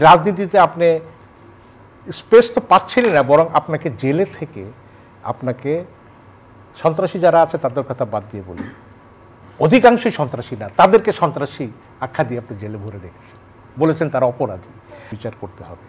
রাজনীতিতে আপনি স্পেস তো পাচ্ছেনই না, বরং আপনাকে জেলে থেকে আপনাকে সন্ত্রাসী যারা আছে তাদের কথা বাদ দিয়ে বলি, অধিকাংশই সন্ত্রাসী না, তাদেরকে সন্ত্রাসী আখ্যা দিয়ে আপনি জেলে ভরে রেখেছেন, বলেছেন তারা অপরাধী, বিচার করতে হবে।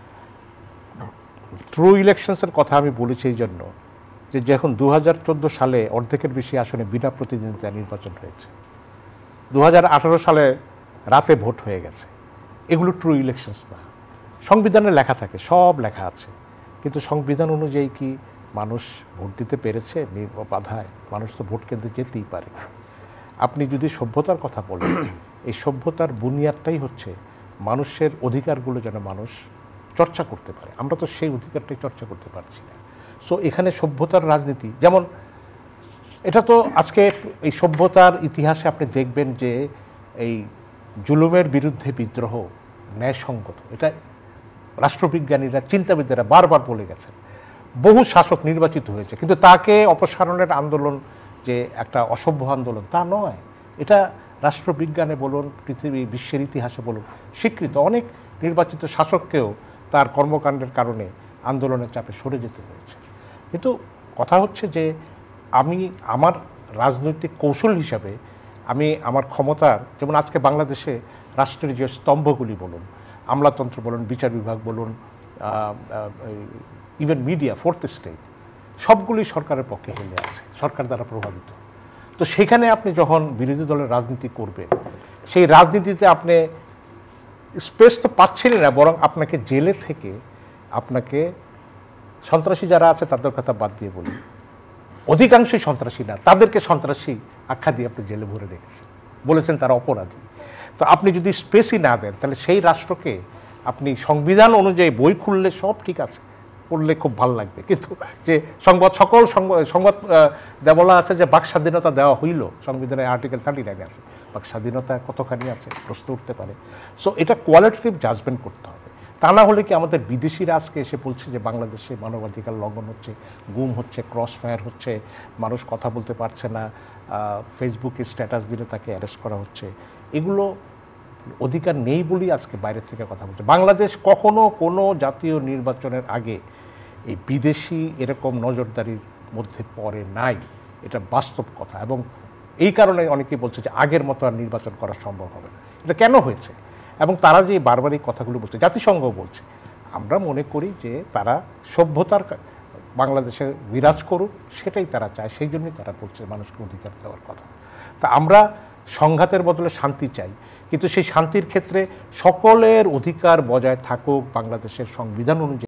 ট্রু ইলেকশনসের কথা আমি বলেছি এই জন্য যে যখন 2014 সালে অর্ধেকের বেশি আসনে বিনা প্রতিদ্বন্দ্বিতায় নির্বাচন হয়েছে, 2018 সালে রাতে ভোট হয়ে গেছে, এগুলো ট্রু ইলেকশনস না। সংবিধানে লেখা থাকে, সব লেখা আছে, কিন্তু সংবিধান অনুযায়ী কি মানুষ ভোট দিতে পেরেছে? বাধায় মানুষ তো ভোট কেন্দ্রে যেতেই পারে। আপনি যদি সভ্যতার কথা বলেন, এই সভ্যতার বুনিয়াদটাই হচ্ছে মানুষের অধিকারগুলো যেন মানুষ চর্চা করতে পারে। আমরা তো সেই অধিকারটাই চর্চা করতে পারছি না। সো এখানে সভ্যতার রাজনীতি, যেমন এটা তো আজকে এই সভ্যতার ইতিহাসে আপনি দেখবেন যে এই জুলুমের বিরুদ্ধে বিদ্রোহ ন্যায়সঙ্গত, এটা রাষ্ট্রবিজ্ঞানীরা, চিন্তাবিদরা বারবার বলে গেছেন। বহু শাসক নির্বাচিত হয়েছে, কিন্তু তাকে অপসারণের আন্দোলন যে একটা অসভ্য আন্দোলন তা নয়। এটা রাষ্ট্রবিজ্ঞানে বলুন, পৃথিবী বিশ্বের ইতিহাসে বলুন স্বীকৃত। অনেক নির্বাচিত শাসককেও তার কর্মকাণ্ডের কারণে আন্দোলনের চাপে সরে যেতে হয়েছে। কিন্তু কথা হচ্ছে যে আমি আমার রাজনৈতিক কৌশল হিসাবে আমি আমার ক্ষমতার, যেমন আজকে বাংলাদেশে রাষ্ট্রের যে স্তম্ভগুলি বলুন, আমলাতন্ত্র বলুন, বিচার বিভাগ বলুন, ইভেন মিডিয়া, ফোর্থ স্টেট, সবগুলি সরকারের পক্ষে হেলে আছে, সরকার দ্বারা প্রভাবিত। তো সেখানে আপনি যখন বিরোধী দলের রাজনীতি করবেন, সেই রাজনীতিতে আপনি স্পেস তো পাচ্ছেনই না, বরং আপনাকে জেলে থেকে আপনাকে সন্ত্রাসী যারা আছে তাদের কথা বাদ দিয়ে বলি, অধিকাংশই সন্ত্রাসী না, তাদেরকে সন্ত্রাসী আখ্যা দিয়ে আপনি জেলে ভরে রেখেছেন, বলেছেন তারা অপরাধী। তো আপনি যদি স্পেসই না দেন, তাহলে সেই রাষ্ট্রকে আপনি সংবিধান অনুযায়ী বই খুললে সব ঠিক আছে, পড়লে খুব ভালো লাগবে, কিন্তু যে সকল সংবাদ বলা আছে যে বাক স্বাধীনতা দেওয়া হইল, সংবিধানের আর্টিকেল 39 আছে, বাক স্বাধীনতা কতখানি আছে প্রশ্ন উঠতে পারে। সো এটা কোয়ালিটেটিভ জাজমেন্ট করতে হবে। তা না হলে কি আমাদের বিদেশিরা আজকে এসে বলছে যে বাংলাদেশে মানবাধিকার লঙ্ঘন হচ্ছে, গুম হচ্ছে, ক্রস ফায়ার হচ্ছে, মানুষ কথা বলতে পারছে না, ফেসবুকে স্ট্যাটাস দিলে তাকে অ্যারেস্ট করা হচ্ছে, এগুলো অধিকার নেই বলেই আজকে বাইরের থেকে কথা বলছে। বাংলাদেশ কখনো কোনো জাতীয় নির্বাচনের আগে এই বিদেশি এরকম নজরদারির মধ্যে পড়ে নাই, এটা বাস্তব কথা। এবং এই কারণে অনেকেই বলছে যে আগের মতো আর নির্বাচন করা সম্ভব হবে না। এটা কেন হয়েছে? এবং তারা যে বারবার এই কথাগুলো বলছে, জাতিসংঘ বলছে, আমরা মনে করি যে তারা সভ্যতার বাংলাদেশে বিরাজ করুক, সেটাই তারা চায়, সেই জন্যই তারা বলছে মানুষকে অধিকার দেওয়ার কথা। তা আমরা সংঘাতের বদলে শান্তি চাই, কিন্তু সেই শান্তির ক্ষেত্রে সকলের অধিকার বজায় থাকুক বাংলাদেশের সংবিধান অনুযায়ী।